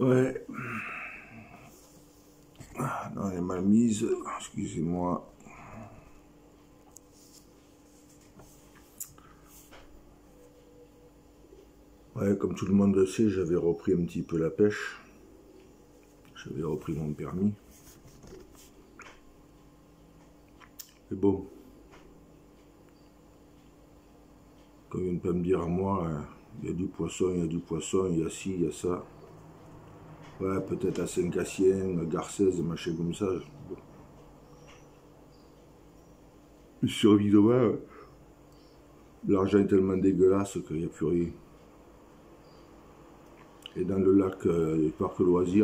Ouais. Ah, non, elle est mal mise. Excusez-moi. Ouais, comme tout le monde le sait, j'avais repris un petit peu la pêche. J'avais repris mon permis. Mais bon, comme il ne peut me dire à moi, il y a du poisson, il y a du poisson, il y a ci, il y a ça. Ouais, peut-être à Saint-Cassien, Garcès, machin comme ça. Bon. Sur Vidova, l'argent est tellement dégueulasse qu'il n'y a plus rien. Et dans le lac du parc loisirs,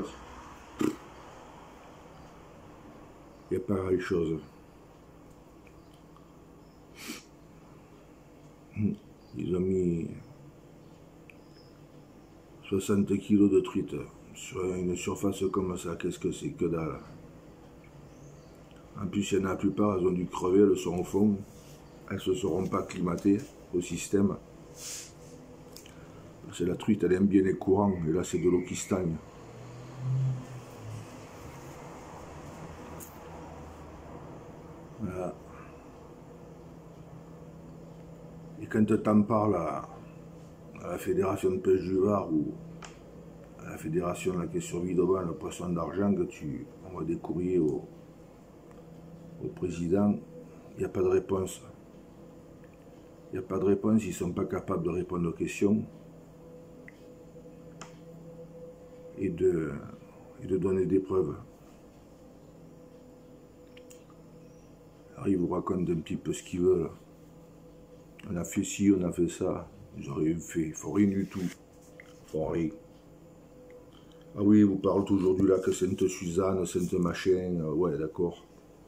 il n'y a pas grand chose. Ils ont mis 60 kilos de truite sur une surface comme ça. Qu'est-ce que c'est que dalle? En plus, il y en a la plupart, elles ont dû crever, elles sont au fond. Elles ne se seront pas acclimatées au système. C'est la truite, elle aime bien les courants. Et là, c'est de l'eau qui stagne. Voilà. Et quand tu en parles à la Fédération de pêche du Var ou à la Fédération là, qui est sur Vidova, le poisson d'argent, que tu envoies des courriers au président, il n'y a pas de réponse. Il n'y a pas de réponse, ils ne sont pas capables de répondre aux questions et de donner des preuves. Alors ils vous racontent un petit peu ce qu'ils veulent. On a fait ci, on a fait ça. Ils n'ont rien fait, il ne faut rien du tout. Il faut rien. Ah oui, ils vous parlent toujours du lac Sainte-Suzanne, Sainte-Machin, ouais d'accord.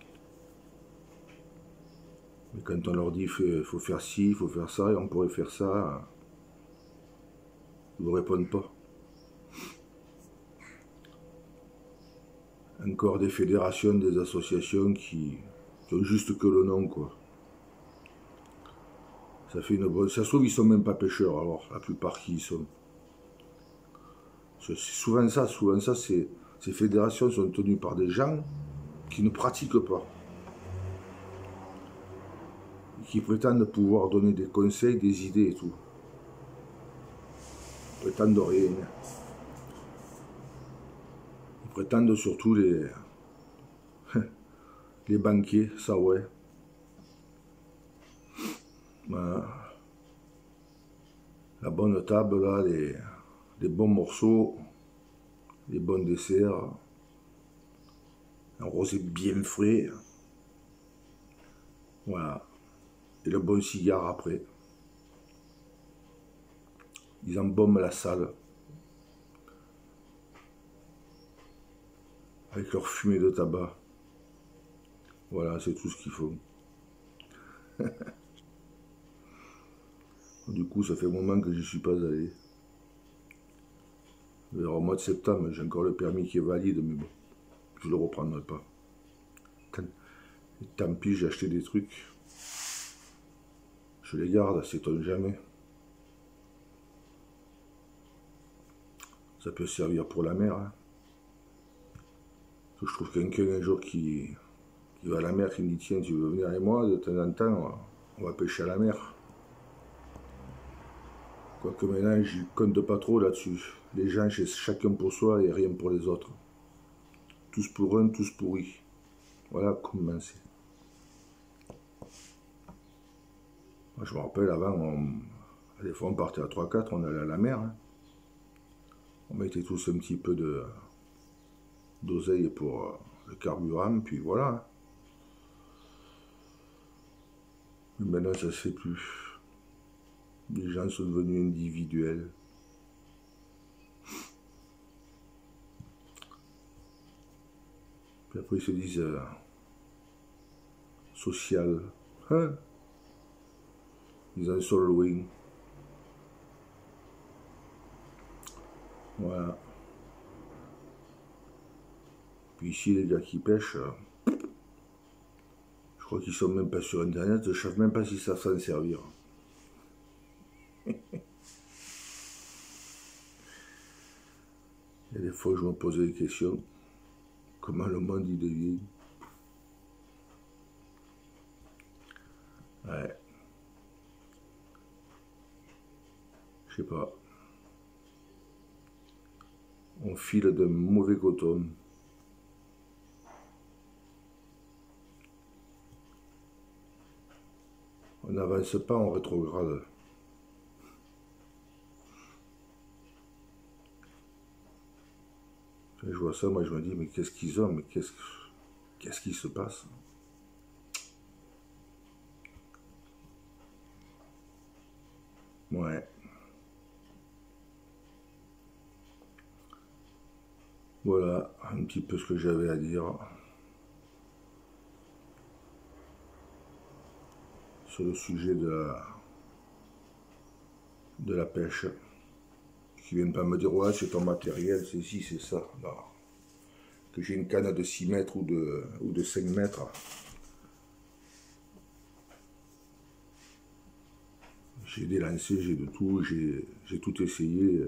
Mais quand on leur dit il faut faire ci, il faut faire ça, et on pourrait faire ça, ils ne vous répondent pas. Encore des fédérations, des associations qui ont juste que le nom, quoi. Ça fait une bonne... Ça se trouve, ils sont même pas pêcheurs, alors, la plupart qui y sont. C'est souvent ça, ces fédérations sont tenues par des gens qui ne pratiquent pas. Qui prétendent pouvoir donner des conseils, des idées et tout. Ils prétendent rien. Ils prétendent surtout les banquiers, ça ouais. Voilà. La bonne table, là, les bons morceaux, les bons desserts, un rosé bien frais. Voilà. Et le bon cigare après. Ils embaument la salle. Avec leur fumée de tabac. Voilà, c'est tout ce qu'ils font. Du coup, ça fait un moment que je n'y suis pas allé. Alors, au mois de septembre, j'ai encore le permis qui est valide, mais bon, je ne le reprendrai pas. Tant pis, j'ai acheté des trucs. Je les garde, s'étonne jamais. Ça peut servir pour la mer. Hein. Je trouve quelqu'un un jour qui va à la mer, qui me dit tiens, tu veux venir avec moi, de temps en temps, on va pêcher à la mer. Quoique maintenant, je compte pas trop là-dessus. Les gens, c'est chacun pour soi et rien pour les autres. Tous pour un, tous pourris. Voilà comment c'est. Moi, je me rappelle, avant, des fois on partait à 3-4, on allait à la mer. Hein. On mettait tous un petit peu d'oseille pour le carburant, puis voilà. Mais maintenant, ça se fait plus. Les gens sont devenus individuels. Puis après, ils se disent social. Hein? Ils en sont loin. Voilà. Puis ici, les gars qui pêchent, je crois qu'ils sont même pas sur Internet, je ne sais même pas s'ils savent s'en servir. Il y a des fois je me pose des questions. Comment le monde il devient. Ouais. Je sais pas. On file de mauvais coton. On n'avance pas, on rétrograde. Je vois ça, moi je me dis, mais qu'est-ce qu'ils ont, mais qu'est-ce qui se passe? Ouais. Voilà, un petit peu ce que j'avais à dire sur le sujet de la pêche. Qui viennent pas me dire, ouais, c'est ton matériel, c'est ci, c'est ça. Non. Que j'ai une canne de 6 mètres ou de 5 mètres. J'ai des lancers, j'ai de tout, j'ai tout essayé.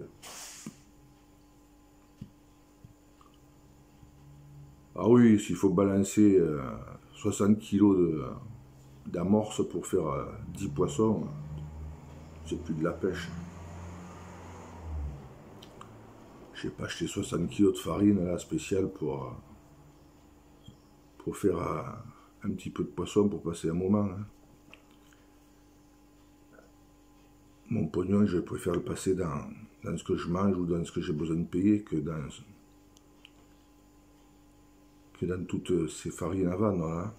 Ah oui, s'il faut balancer 60 kilos d'amorce pour faire 10 poissons, c'est plus de la pêche. Je n'ai pas acheté 60 kilos de farine là, spéciale pour faire un petit peu de poisson pour passer un moment. Hein. Mon pognon, je préfère le passer dans ce que je mange ou dans ce que j'ai besoin de payer que dans toutes ces farines à vendre. Hein.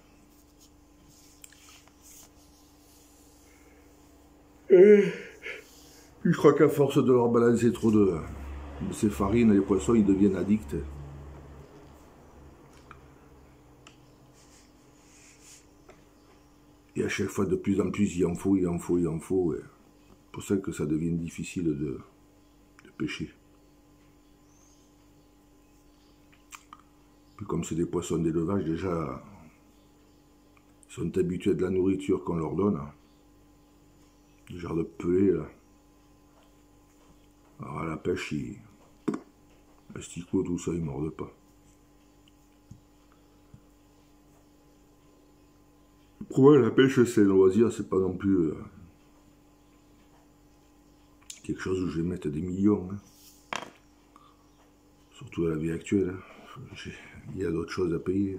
Et je crois qu'à force de leur balancer trop de ces farines, les poissons, ils deviennent addicts. Et à chaque fois, de plus en plus, il en faut, il en faut, il en faut. C'est pour ça que ça devient difficile de pêcher. Puis comme c'est des poissons d'élevage, déjà, ils sont habitués à de la nourriture qu'on leur donne. Du genre de pelé, là. Alors à la pêche, asticot, tout ça, ils ne mordent pas. Pour moi, la pêche, c'est un loisir, c'est pas non plus quelque chose où je vais mettre des millions. Hein. Surtout à la vie actuelle. Il y a d'autres choses à payer.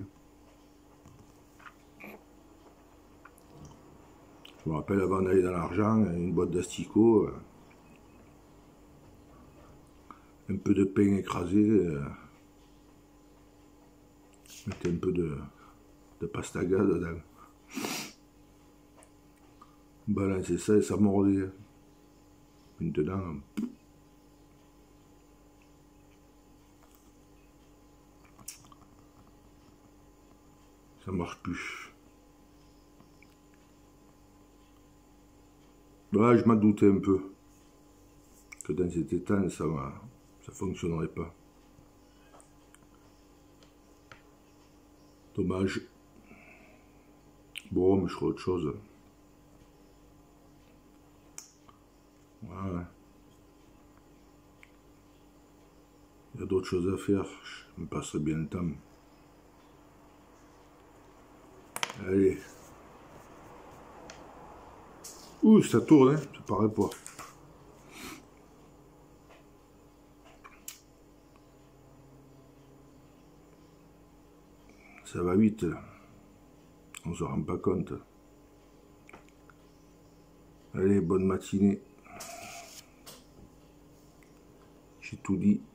Je me rappelle avant d'aller dans l'argent, une boîte d'asticots, un peu de pain écrasé, mettre un peu de pastaga dedans. Balancer ça et ça mordait. Maintenant, ça marche plus. Bah, je m'en doutais un peu que dans cet état, ça fonctionnerait pas. Dommage. Bon, mais je ferai autre chose. Ouais. Il y a d'autres choses à faire. Je me passerai bien le temps. Allez. Ouh, ça tourne, hein, ça paraît pas. Ça va vite, là. On se rend pas compte. Allez, bonne matinée. J'ai tout dit.